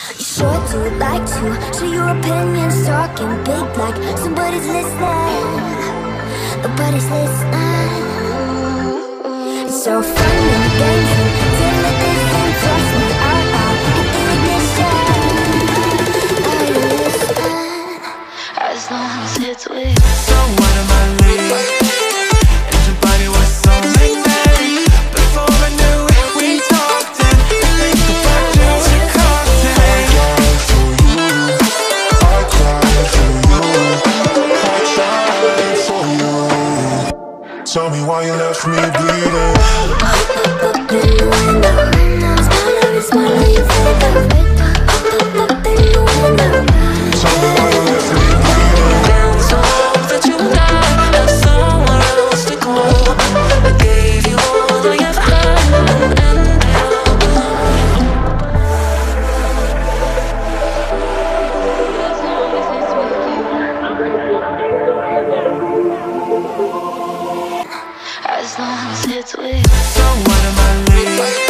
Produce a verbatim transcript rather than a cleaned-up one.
You sure do like to show your opinions, talking big like somebody's listening. Nobody's listening. It's so fun and games until it isn't. Trust me, out, out in ignition. Are you listening? As long as it's with you. So what am I leaving? And your body was so magnetic. Before I knew it, we talked and I think about you in cocktail. I cried for you, I cried for you, I cried for you. Tell me why you left me bleeding. Tell me why you left me bleeding. Down so that you died, have somewhere else to go. I gave you all I ever had, and as long as it's with you. So what am I leaving?